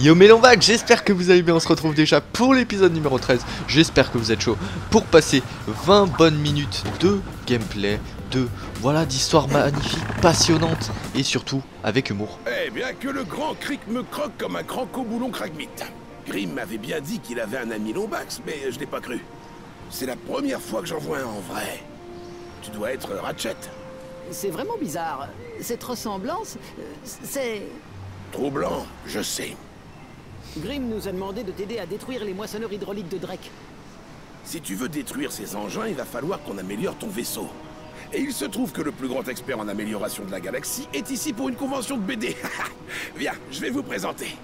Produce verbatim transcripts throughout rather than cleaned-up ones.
Yo Mélombac, j'espère que vous allez bien, on se retrouve déjà pour l'épisode numéro treize. J'espère que vous êtes chaud pour passer vingt bonnes minutes de gameplay, de voilà d'histoires magnifiques, passionnantes et surtout avec humour. Eh bien que le grand Cric me croque comme un croco-boulon crackmite. Grim m'avait bien dit qu'il avait un ami Lombax, mais je l'ai pas cru. C'est la première fois que j'en vois un en vrai. Tu dois être Ratchet. C'est vraiment bizarre. Cette ressemblance, c'est... Troublant, je sais. Grim nous a demandé de t'aider à détruire les moissonneurs hydrauliques de Drake. Si tu veux détruire ces engins, il va falloir qu'on améliore ton vaisseau. Et il se trouve que le plus grand expert en amélioration de la galaxie est ici pour une convention de B D. Viens, je vais vous présenter.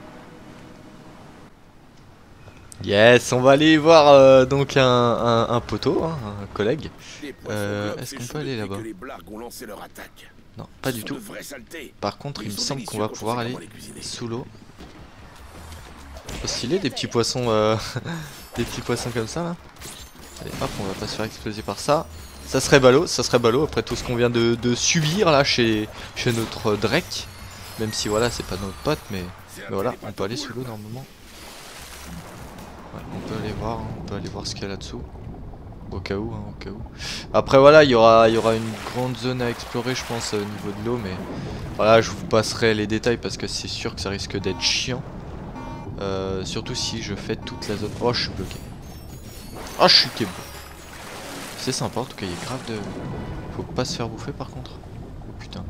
Yes, on va aller voir euh, donc un, un, un poteau, hein, un collègue. Euh, Est-ce qu'on peut aller là-bas? Non, pas du tout. Par contre, il me semble qu'on va pouvoir aller sous l'eau. Oh, stylé, des petits poissons, euh, des petits poissons comme ça là. Allez, hop, on va pas se faire exploser par ça. Ça serait ballot, ça serait ballot après tout ce qu'on vient de, de subir là chez, chez notre Drake. Même si voilà, c'est pas notre pote, mais, mais voilà, on peut aller sous l'eau normalement. Ouais, on peut aller voir, hein, on peut aller voir ce qu'il y a là-dessous. Au cas où, hein, au cas où. Après voilà, il y aura, il y aura une grande zone à explorer, je pense, au niveau de l'eau, mais voilà, je vous passerai les détails parce que c'est sûr que ça risque d'être chiant. Euh, surtout si je fais toute la zone. Oh, je suis bloqué. Oh, je suis keb. C'est sympa, en tout cas, il y a grave de. Faut pas se faire bouffer par contre. Oh putain.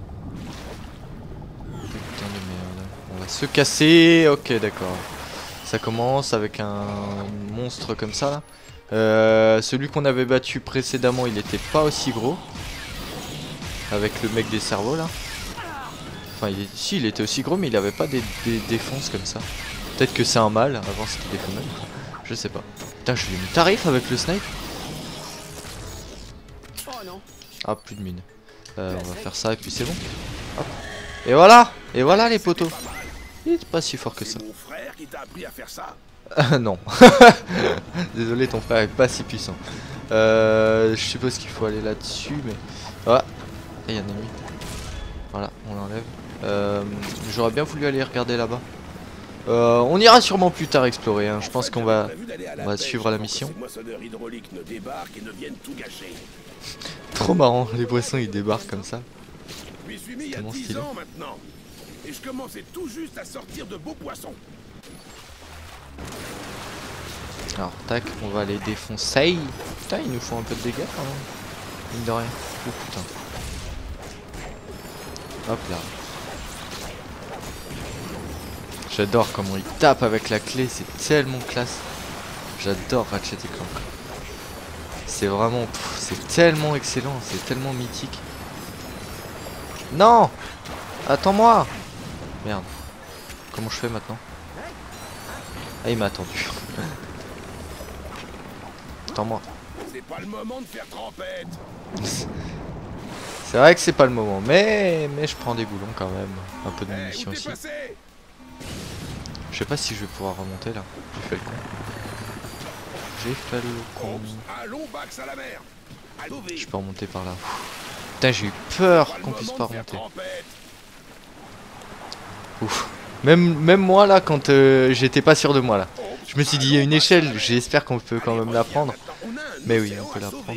Putain de merde. On va se casser. Ok, d'accord. Ça commence avec un monstre comme ça là. Euh, celui qu'on avait battu précédemment, il était pas aussi gros. Avec le mec des cerveaux là. Enfin, il est... si, il était aussi gros, mais il avait pas des, des défenses comme ça. Peut-être que c'est un mâle, avant c'était des femelles. Je sais pas. Putain, je lui ai mis tarif avec le snipe. Ah, plus de mine. Euh, on va faire ça et puis c'est bon. Hop. Et voilà. Et voilà les poteaux. Il est pas si fort que ça. C'est mon frère qui t'a appris à faire ça. Euh, non. Désolé, ton frère est pas si puissant. Euh, je suppose qu'il faut aller là-dessus, mais... Voilà. Il y a un ennemi. Voilà, on l'enlève. Euh, J'aurais bien voulu aller regarder là-bas. Euh, on ira sûrement plus tard explorer, hein. Je pense qu'on va, on va suivre la mission. Trop marrant, les poissons ils débarquent comme ça. C'est tellement stylé. Et je commençais tout juste à sortir de beaux poissons. Alors tac, on va les défoncer. Putain, ils nous font un peu de dégâts quand même. Mine de rien. Oh putain. Hop là. J'adore comment il tape avec la clé, c'est tellement classe. J'adore Ratchet et Clank. C'est vraiment, c'est tellement excellent, c'est tellement mythique. Non, attends-moi. Merde. Comment je fais maintenant? Ah, il m'a attendu. Attends-moi. C'est pas le moment de faire trempette. C'est vrai que c'est pas le moment, mais mais je prends des boulons quand même, un peu de munitions aussi. Je sais pas si je vais pouvoir remonter là. J'ai fait le con. J'ai fait le con. Je peux remonter par là. Putain, j'ai eu peur qu'on puisse pas remonter. Ouf. Même, même moi là, quand euh, j'étais pas sûr de moi là. Je me suis dit, il y a une échelle, j'espère qu'on peut quand même la prendre. Mais oui, on peut la prendre.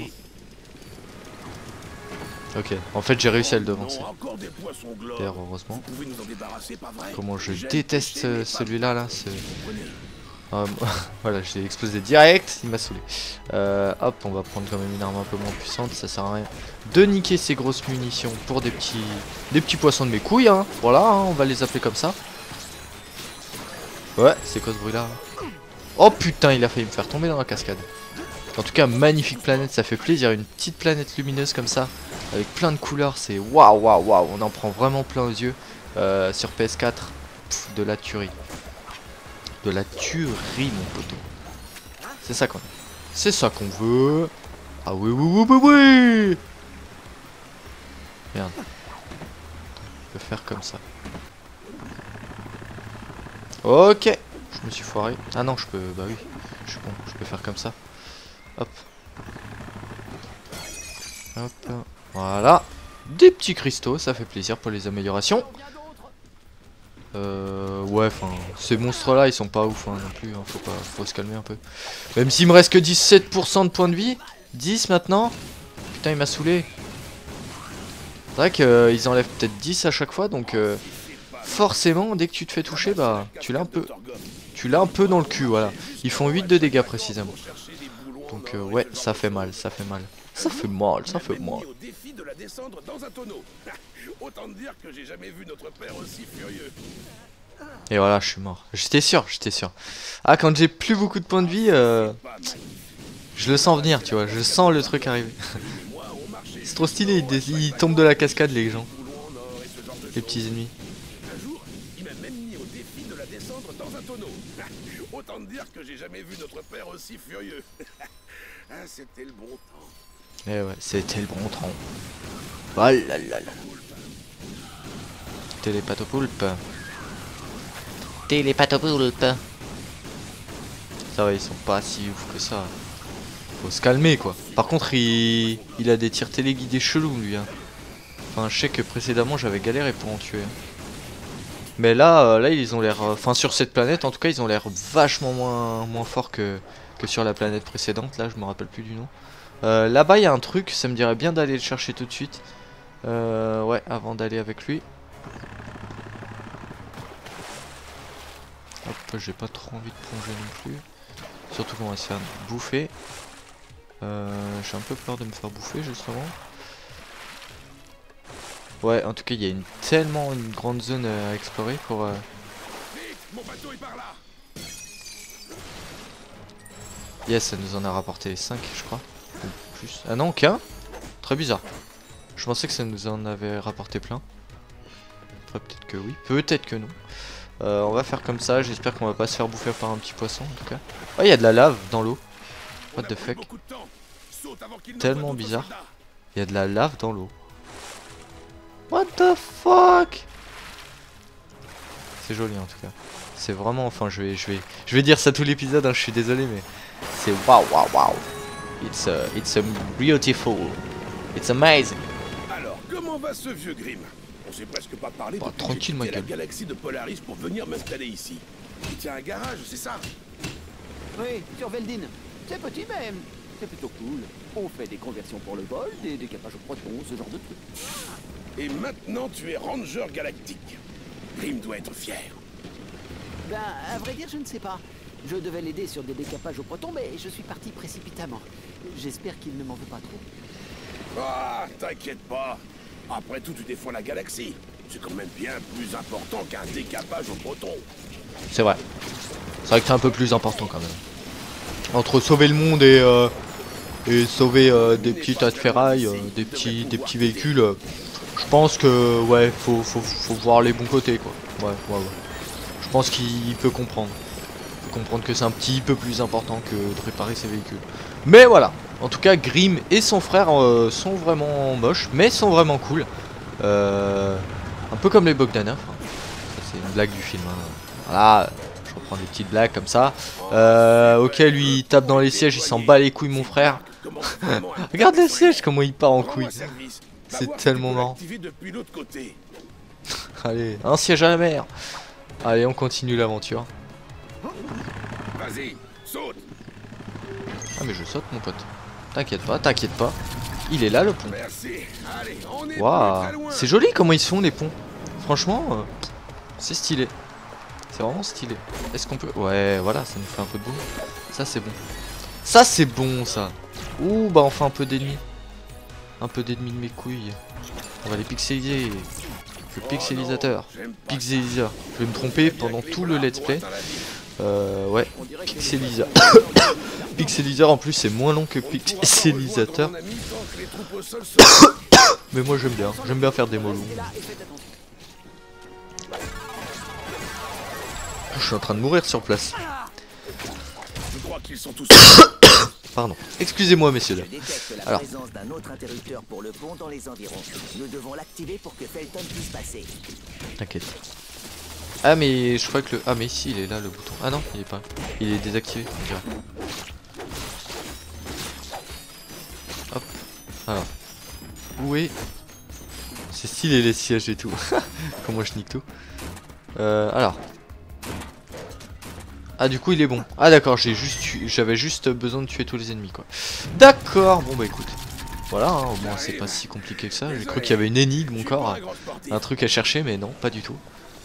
Ok, en fait j'ai réussi à le devancer. D'ailleurs, heureusement. Comment je déteste euh, celui-là là. Ce... Euh, voilà, je l'ai explosé direct, il m'a saoulé. Euh, hop, on va prendre quand même une arme un peu moins puissante, ça sert à rien de niquer ces grosses munitions pour des petits des petits poissons de mes couilles, hein. Voilà, hein, on va les appeler comme ça. Ouais, c'est quoi ce bruit là? Oh putain, il a failli me faire tomber dans la cascade. En tout cas, magnifique planète, ça fait plaisir, une petite planète lumineuse comme ça, avec plein de couleurs, c'est waouh waouh waouh, on en prend vraiment plein aux yeux. Euh, sur P S quatre, pff, de la tuerie. De la tuerie, mon poteau. C'est ça qu'on C'est ça qu'on veut. Ah oui, oui, oui, oui, oui. Merde. Je peux faire comme ça. Ok. Je me suis foiré. Ah non, je peux... Bah oui. Je suis bon. Je peux faire comme ça. Hop. Hop. Voilà. Des petits cristaux. Ça fait plaisir pour les améliorations. Euh, ouais, enfin, ces monstres-là, ils sont pas ouf hein, non plus. Hein, faut, pas, faut se calmer un peu. Même s'il me reste que dix-sept pour cent de points de vie. dix maintenant. Putain, il m'a saoulé. C'est vrai qu'ils euh, enlèvent peut-être dix à chaque fois. Donc, euh, forcément, dès que tu te fais toucher, bah, tu l'as un peu. Tu l'as un peu dans le cul, voilà. Ils font huit de dégâts précisément. Donc, euh, ouais, ça fait mal, ça fait mal. Ça fait mal, ça fait mal. Et voilà, je suis mort. J'étais sûr, j'étais sûr. Ah, quand j'ai plus beaucoup de points de vie, euh, je le sens venir, tu vois. Je sens le truc arriver. C'est trop stylé, ils, ils tombent de la cascade, les gens. Les petits ennemis. Autant dire que j'ai jamais vu notre père aussi furieux. Ah, c'était le bon temps. Eh ouais, c'était le bon temps. Oh là là là. Télépathopoulpe. Télépathopoulpe. Ça va, ils sont pas si ouf que ça. Faut se calmer quoi. Par contre, il, il a des tirs téléguidés chelous lui. Hein. Enfin, je sais que précédemment j'avais galéré pour en tuer. Mais là, euh, là ils ont l'air... Enfin, sur cette planète, en tout cas, ils ont l'air vachement moins, moins forts que, que sur la planète précédente. Là, je me rappelle plus du nom. Euh, Là-bas, il y a un truc, ça me dirait bien d'aller le chercher tout de suite. Euh, ouais, avant d'aller avec lui. Hop, j'ai pas trop envie de plonger non plus. Surtout qu'on va se faire bouffer. Euh, j'ai un peu peur de me faire bouffer, justement. Ouais, en tout cas, il y a une, tellement une grande zone à explorer pour... Euh... Yes, ça nous en a rapporté cinq, je crois. Ou plus. Ah non, qu'un. Très bizarre. Je pensais que ça nous en avait rapporté plein. Enfin, peut-être que oui, peut-être que non. Euh, on va faire comme ça, j'espère qu'on va pas se faire bouffer par un petit poisson, en tout cas. Oh, il y a de la lave dans l'eau. What the fuck. Tellement bizarre. Il y a de la lave dans l'eau. What the fuck. C'est joli en tout cas. C'est vraiment, enfin je vais, je vais, je vais dire ça tout l'épisode. Hein, je suis désolé mais c'est waouh waouh waouh. It's a, it's a beautiful. It's amazing. Alors comment va ce vieux Grim? On s'est presque pas parlé bah, depuis tranquille, que j'ai quitté ma la galaxie de Polaris pour venir m'installer ici. Il tient un garage, c'est ça? Oui, sur Veldin. C'est petit mais c'est plutôt cool. On fait des conversions pour le vol, des décapages au proton, ce genre de trucs. Et maintenant tu es Ranger Galactique. Grim doit être fier. Ben, à vrai dire, je ne sais pas. Je devais l'aider sur des décapages au proton, mais je suis parti précipitamment. J'espère qu'il ne m'en veut pas trop. Ah, t'inquiète pas. Après tout, tu défends la galaxie. C'est quand même bien plus important qu'un décapage au proton. C'est vrai. C'est vrai que c'est un peu plus important quand même. Entre sauver le monde et, euh, et sauver euh, des petits tas de ferraille, euh, des petits, des petits véhicules, euh, je pense que ouais, faut, faut, faut voir les bons côtés quoi. Ouais, ouais, ouais. Je pense qu'il peut comprendre. Il peut comprendre que c'est un petit peu plus important que de réparer ses véhicules. Mais voilà. En tout cas, Grim et son frère euh, sont vraiment moches, mais sont vraiment cool. Euh, un peu comme les Bogdanov. Hein. C'est une blague du film. Hein. Voilà, je reprends des petites blagues comme ça. Euh, ok, lui il tape dans les sièges, il s'en bat les couilles, mon frère. Regarde le siège, comment il part en couille. C'est tellement marrant. Allez, un siège à la mer. Allez, on continue l'aventure. Vas-y, saute. Ah mais je saute mon pote. T'inquiète pas, t'inquiète pas. Il est là le pont. Waouh, c'est joli comment ils se font les ponts. Franchement, euh, c'est stylé. C'est vraiment stylé. Est-ce qu'on peut... Ouais, voilà, ça nous fait un peu de boum. Ça c'est bon. Ça c'est bon ça. Ouh, bah on fait un peu d'ennemis. Un peu d'ennemis de mes couilles. On va les pixeliser. Le pixelisateur. Pixeliseur. Je vais me tromper pendant tout le let's play. Euh, ouais. Pixeliseur. Pixeliseur en plus c'est moins long que pixelisateur. Mais moi j'aime bien. J'aime bien faire des mots longs. Je suis en train de mourir sur place. Pardon. Excusez-moi messieurs. Alors. d'un autre interrupteur pour le pont dans les environs. Nous devons l'activer pour que Felton puisse passer. T'inquiète. Ah mais je crois que le... Ah mais si il est là le bouton. Ah non il est pas. Il est désactivé on dirait. Hop. Alors. Où est... C'est stylé les sièges et tout. Comment je nique tout. Euh, alors. Ah du coup il est bon. Ah d'accord, j'ai juste j'avais juste besoin de tuer tous les ennemis quoi. D'accord, bon bah écoute. Voilà, hein, au moins c'est pas si compliqué que ça. J'ai cru qu'il y avait une énigme encore. Un truc à chercher mais non, pas du tout.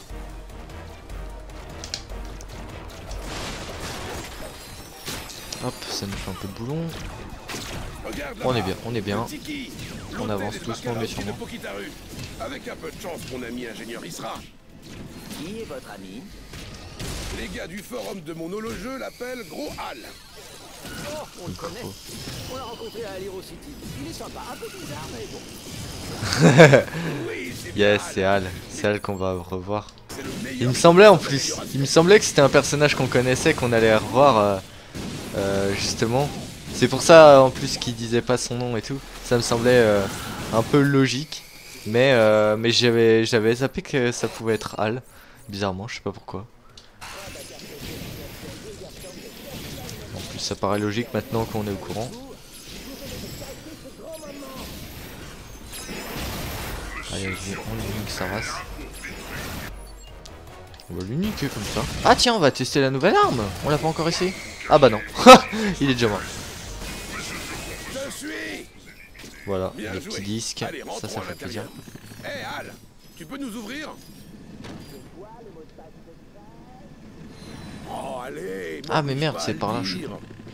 Hop, ça nous fait un peu de boulon. On est bien, on est bien. On avance doucement mais sûrement. Avec un peu de chance, mon ami ingénieur y sera. Qui est votre ami? Les gars du forum de mon holo-jeu l'appellent Gros Hal. Oh, on le connaît. On l'a rencontré à Hero City. Il est sympa, un peu bizarre, mais bon. Oui, yes, c'est Hal. C'est Hal qu'on va revoir. Il me semblait en plus, il me semblait que c'était un personnage qu'on connaissait, qu'on allait revoir euh, euh, justement. C'est pour ça en plus qu'il disait pas son nom et tout. Ça me semblait euh, un peu logique. Mais, euh, mais j'avais j'avais zappé que ça pouvait être Hal. Bizarrement, je sais pas pourquoi. En plus ça paraît logique maintenant qu'on est au courant. Allez, on lui nique sa race. On va lui niquer comme ça. Ah tiens, on va tester la nouvelle arme. On l'a pas encore essayé. Ah bah non. Il est déjà mort. Voilà, les petits disques. Allez, ça, ça fait plaisir. Hé hey, Hal, tu peux nous ouvrir? Oh, allez, ah mais merde, c'est par là. Je...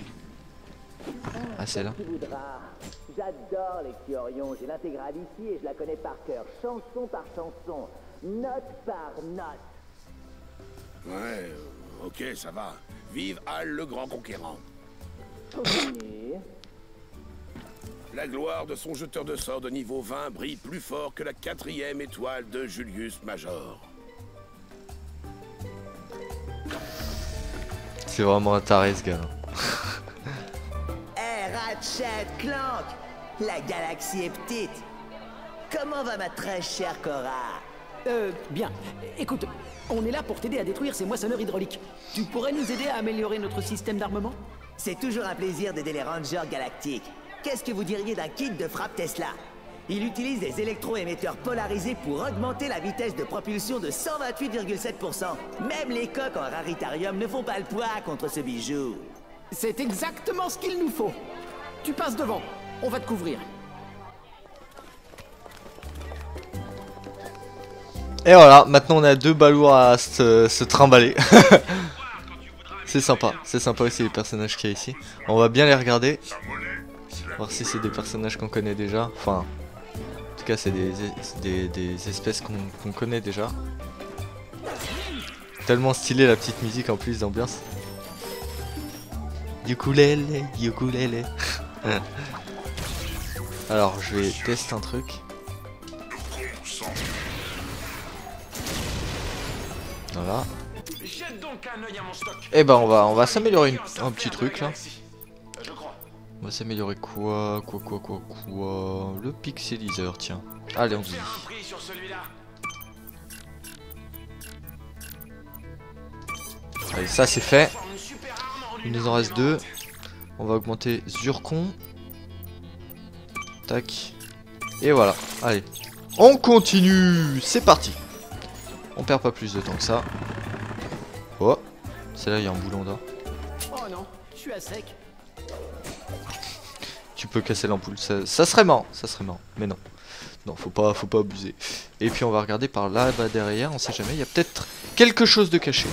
Ah c'est là. J'adore les Kyorion, j'ai l'intégrale ici et je la connais par cœur, chanson par chanson, note par note. Ouais, ok, ça va. Vive Hal le grand conquérant. Continue. La gloire de son jeteur de sorts de niveau vingt brille plus fort que la quatrième étoile de Julius Major. C'est vraiment un taré ce gars. Hey Ratchet Clank, la galaxie est petite. Comment va ma très chère Cora? Euh, bien. Écoute, on est là pour t'aider à détruire ces moissonneurs hydrauliques. Tu pourrais nous aider à améliorer notre système d'armement? C'est toujours un plaisir d'aider les Rangers galactiques. Qu'est-ce que vous diriez d'un kit de frappe Tesla? Il utilise des électroémetteurs polarisés pour augmenter la vitesse de propulsion de cent vingt-huit virgule sept pour cent. Même les coques en raritarium ne font pas le poids contre ce bijou. C'est exactement ce qu'il nous faut. Tu passes devant, on va te couvrir. Et voilà, maintenant on a deux balourds à se, se trimballer. C'est sympa, c'est sympa aussi les personnages qu'il y a ici. On va bien les regarder. Voir si c'est des personnages qu'on connaît déjà. Enfin, en tout cas c'est des, des, des espèces qu'on qu'on connaît déjà. Tellement stylé la petite musique en plus d'ambiance. Ukulele, ukulele. Alors je vais tester un truc. Voilà. Et ben on va on va s'améliorer un petit truc là. On va s'améliorer quoi quoi quoi quoi quoi le pixeliseur tiens. Allez on dit. Allez ça c'est fait. Il nous en reste deux. On va augmenter Zurkon. Tac. Et voilà. Allez. On continue. C'est parti. On perd pas plus de temps que ça. Oh. C'est là il y a un boulon d'or. Oh non, je suis à sec. Tu peux casser l'ampoule, ça, ça serait marrant, ça serait marrant, mais non. Non, faut pas, faut pas abuser. Et puis on va regarder par là-bas derrière, on sait jamais, il y a peut-être quelque chose de caché.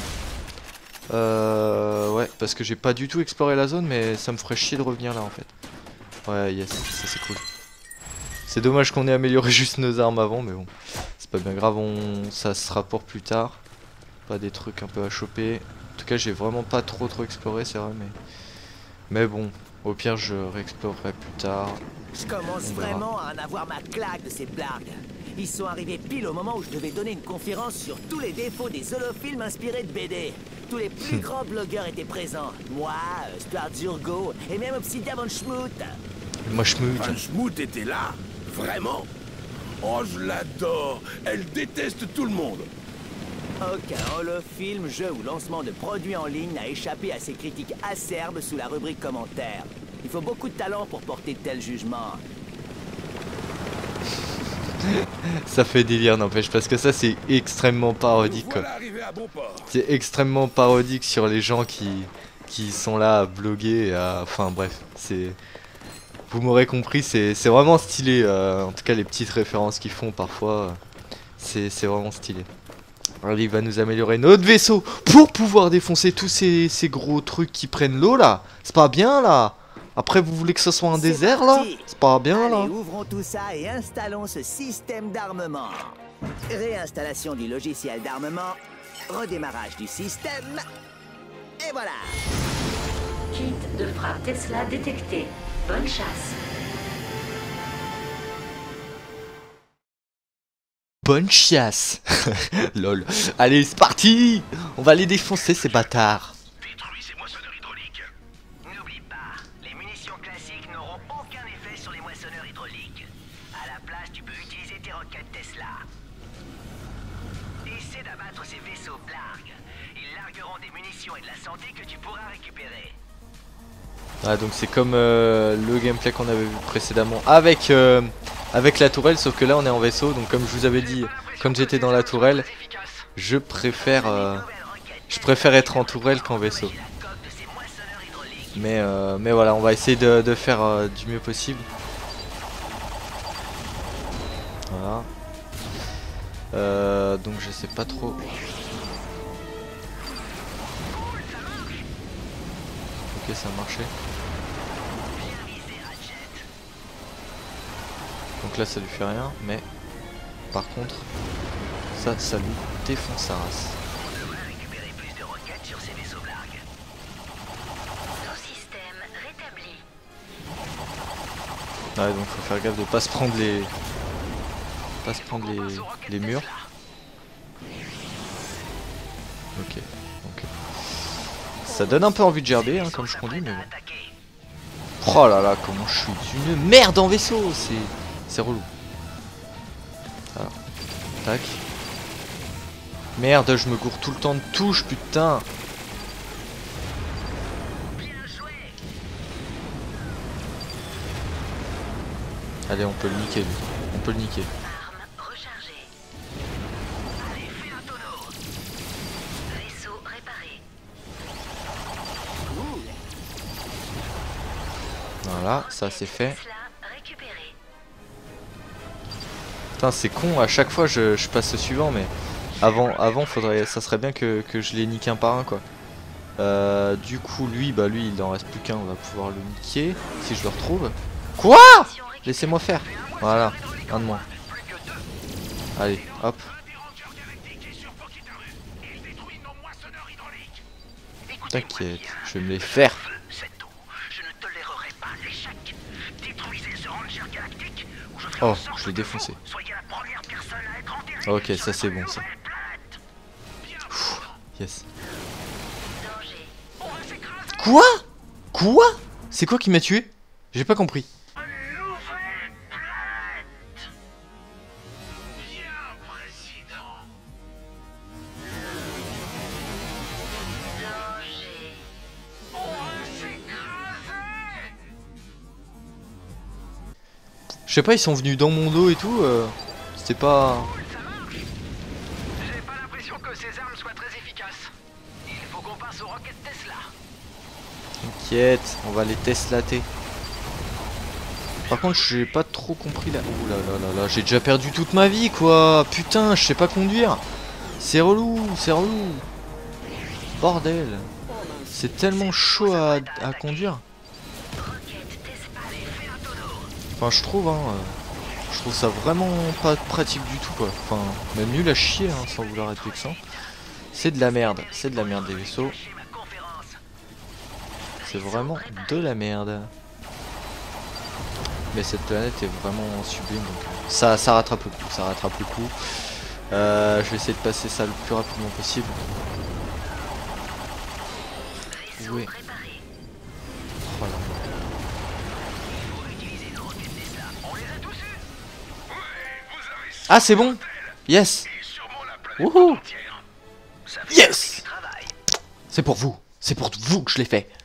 Euh, ouais, parce que j'ai pas du tout exploré la zone, mais ça me ferait chier de revenir là en fait. Ouais, yes, ça c'est cool. C'est dommage qu'on ait amélioré juste nos armes avant, mais bon, c'est pas bien grave, on... ça sera pour plus tard. Pas des trucs un peu à choper. En tout cas, j'ai vraiment pas trop trop exploré, c'est vrai, mais... Mais bon... Au pire, je réexplorerai plus tard. Je commence vraiment à en avoir ma claque de ces blagues. Ils sont arrivés pile au moment où je devais donner une conférence sur tous les défauts des holofilms inspirés de B D. Tous les plus grands blogueurs étaient présents. Moi, Stuart Durgo et même Obsidian von Schmoot. Moi, Schmoot. Von Schmoot était là? Vraiment? Oh, je l'adore. Elle déteste tout le monde. Aucun holofilm, jeu ou lancement de produits en ligne n'a échappé à ces critiques acerbes sous la rubrique commentaires. Il faut beaucoup de talent pour porter de tels jugements. Ça fait délire, n'empêche, parce que ça c'est extrêmement parodique quoi. C'est extrêmement parodique sur les gens qui, qui sont là à bloguer, et à... enfin bref, c'est... Vous m'aurez compris, c'est vraiment stylé, euh, en tout cas les petites références qu'ils font parfois, c'est vraiment stylé. Allez, il va nous améliorer notre vaisseau pour pouvoir défoncer tous ces, ces gros trucs qui prennent l'eau là. C'est pas bien là. Après, vous voulez que ce soit un désert là? C'est pas bien là. Allez, ouvrons tout ça et installons ce système d'armement. Réinstallation du logiciel d'armement, redémarrage du système, et voilà. Kit de frappe Tesla détecté. Bonne chasse. Bonne chasse. Lol. Allez, c'est parti. On va les défoncer ces bâtards. Détruis ces moissonneurs hydrauliques. N'oublie pas, les munitions classiques n'auront aucun effet sur les moissonneurs hydrauliques. À la place, tu peux utiliser tes roquettes Tesla. Essaie d'abattre ces vaisseaux Blarg. Ils largueront des munitions et de la santé que tu pourras récupérer. Ah, donc c'est comme euh, le gameplay qu'on avait vu précédemment avec euh, avec la tourelle, sauf que là on est en vaisseau. Donc comme je vous avais dit, comme j'étais dans la tourelle, je préfère euh, je préfère être en tourelle qu'en vaisseau. Mais euh, mais voilà, on va essayer de, de faire euh, du mieux possible. Voilà. Euh, donc je sais pas trop. Ok, ça a marché. Donc là ça lui fait rien, mais par contre ça, ça lui défonce sa race. Ouais, donc faut faire gaffe de pas se prendre les pas se prendre les, les murs. Ok, donc ça donne un peu envie de gerber hein, comme je conduis, mais bon. Oh là là, comment je suis une merde en vaisseau, c'est c'est relou. Voilà. Tac. Merde, je me gourre tout le temps de touche, putain. Allez, on peut le niquer, lui. On peut le niquer. Voilà, ça c'est fait. Putain, c'est con, à chaque fois je, je passe au suivant, mais avant, avant faudrait, ça serait bien que, que je les nique un par un quoi. Euh, du coup, lui, bah lui, il en reste plus qu'un, on va pouvoir le niquer si je le retrouve. Quoi? Laissez-moi faire. Voilà, un de moins. Allez, hop. T'inquiète, je vais me les faire. Oh, je l'ai défoncé. Ok, ça c'est bon ça. Ouh, yes. Quoi? Quoi? C'est quoi qui m'a tué? J'ai pas compris. Je sais pas, ils sont venus dans mon dos et tout, euh, c'était pas... J'ai pas l'impression que ces armes soient très efficaces. Il faut qu'on passe aux roquettes Tesla. T'inquiète, on va les teslater. Par contre, j'ai pas trop compris là. Ouh là là là là, j'ai déjà perdu toute ma vie quoi. Putain, je sais pas conduire. C'est relou, c'est relou. Bordel. C'est tellement chaud à, à conduire. Enfin, je trouve, hein, euh, je trouve ça vraiment pas pratique du tout, quoi. Enfin, même nul à chier, hein, sans vouloir être vexant. C'est de la merde, c'est de la merde les vaisseaux. C'est vraiment de la merde. Mais cette planète est vraiment sublime, donc ça, ça rattrape le coup, ça rattrape le coup. Euh, je vais essayer de passer ça le plus rapidement possible. Oui. Oh là là. Ah c'est bon. Yes. Wouhou. Yes. C'est pour vous. C'est pour vous que je l'ai fait.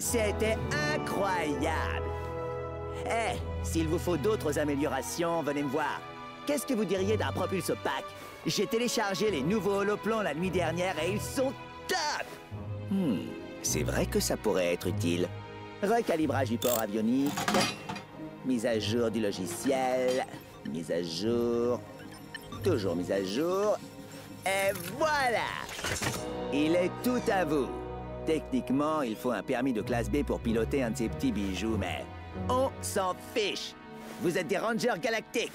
C'était incroyable. Eh, s'il vous faut d'autres améliorations, venez me voir. Qu'est-ce que vous diriez d'un Propulse Pack? J'ai téléchargé les nouveaux holoplans la nuit dernière et ils sont top. Hmm, c'est vrai que ça pourrait être utile. Recalibrage du port avionique. Mise à jour du logiciel. Mise à jour. Toujours mise à jour. Et voilà! Il est tout à vous. Techniquement, il faut un permis de classe B pour piloter un de ces petits bijoux, mais on s'en fiche. Vous êtes des Rangers galactiques.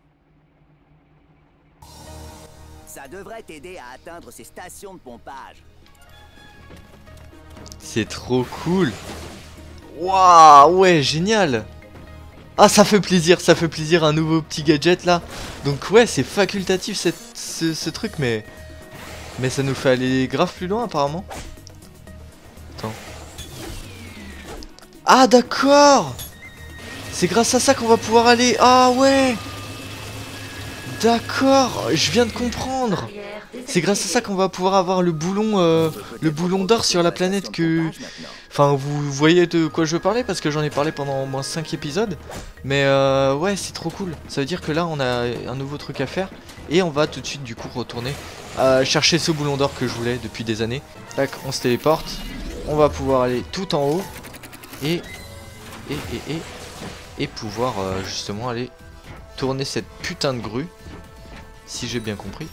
Ça devrait t'aider à atteindre ces stations de pompage. C'est trop cool. Waouh, ouais, génial. Ah, ça fait plaisir, ça fait plaisir, un nouveau petit gadget là. Donc ouais, c'est facultatif cette, ce, ce truc, mais... Mais ça nous fait aller grave plus loin apparemment. Attends. Ah d'accord. C'est grâce à ça qu'on va pouvoir aller. Ah ouais. D'accord, je viens de comprendre. C'est grâce à ça qu'on va pouvoir avoir le boulon euh, le boulon d'or sur la planète que... Enfin, vous voyez de quoi je veux parler parce que j'en ai parlé pendant au moins cinq épisodes. Mais euh, ouais, c'est trop cool. Ça veut dire que là, on a un nouveau truc à faire. Et on va tout de suite, du coup, retourner euh, chercher ce boulon d'or que je voulais depuis des années. Tac, on se téléporte. On va pouvoir aller tout en haut. Et... Et, et, et... Et pouvoir, euh, justement, aller tourner cette putain de grue. Si j'ai bien compris.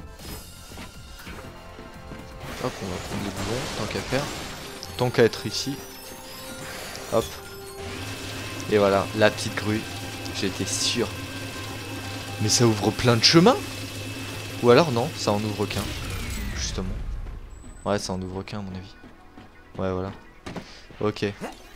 Hop, on va prendre les boulons, tant qu'à faire. Tant qu'à être ici. Hop. Et voilà, la petite grue. J'étais sûr. Mais ça ouvre plein de chemins. Ou alors non, ça en ouvre qu'un. Justement. Ouais, ça en ouvre qu'un à mon avis. Ouais, voilà. Ok.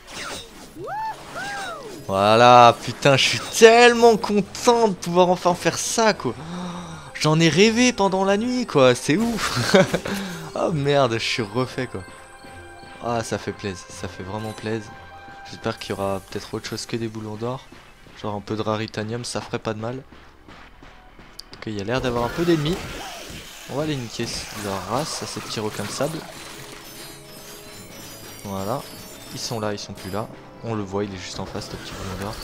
Voilà, putain, je suis tellement content de pouvoir enfin faire ça, quoi. J'en ai rêvé pendant la nuit, quoi. C'est ouf. Oh merde, je suis refait, quoi. Ah, ça fait plaisir, ça fait vraiment plaisir. J'espère qu'il y aura peut-être autre chose que des boulons d'or. Genre un peu de raritanium, ça ferait pas de mal. En tout cas, il y a l'air d'avoir un peu d'ennemis. On va aller niquer leur race à ces petits requins de sable. Voilà. Ils sont là, ils sont plus là. On le voit, il est juste en face, le petit boulon d'or.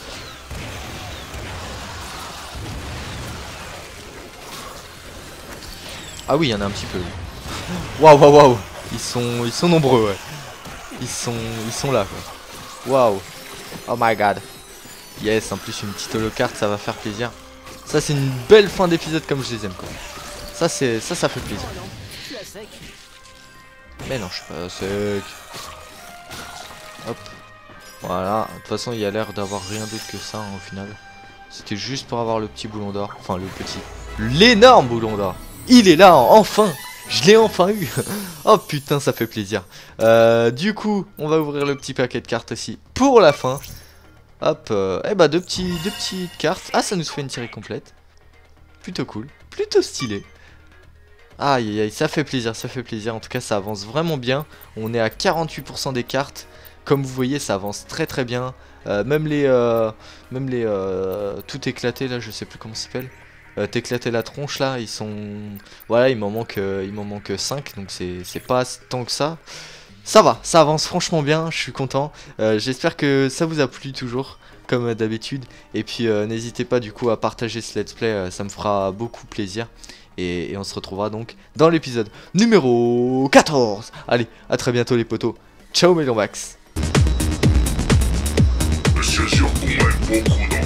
Ah oui, il y en a un petit peu. Waouh, waouh, waouh. Ils sont, ils sont nombreux, ouais. Ils sont, ils sont là, quoi. Waouh. Oh my god. Yes, en plus une petite holocarte, ça va faire plaisir. Ça, c'est une belle fin d'épisode comme je les aime, quoi. Ça, c'est, ça, ça fait plaisir. Mais non, je suis pas sec. Hop. Voilà. De toute façon, il y a l'air d'avoir rien d'autre que ça, hein, au final. C'était juste pour avoir le petit boulon d'or. Enfin, le petit. L'énorme boulon d'or. Il est là, enfin. Je l'ai enfin eu. Oh putain, ça fait plaisir. euh, Du coup, on va ouvrir le petit paquet de cartes aussi pour la fin. Hop, euh, eh bah deux, petits, deux petites cartes. Ah, ça nous fait une série complète. Plutôt cool, plutôt stylé. Aïe aïe aïe, ça fait plaisir, ça fait plaisir. En tout cas, ça avance vraiment bien. On est à quarante-huit pour cent des cartes. Comme vous voyez, ça avance très très bien. euh, Même les... Euh, même les euh, tout éclaté là, je sais plus comment ça s'appelle. Euh, T'éclater la tronche là, ils sont... Voilà, il m'en manque, euh, il m'en manque cinq, donc c'est pas tant que ça. Ça va, ça avance franchement bien, je suis content. euh, J'espère que ça vous a plu toujours, comme d'habitude. Et puis euh, n'hésitez pas du coup à partager ce let's play, euh, ça me fera beaucoup plaisir. Et, et on se retrouvera donc dans l'épisode numéro quatorze. Allez, à très bientôt les potos. Ciao Melonbax. C'est sûr qu'on aime beaucoup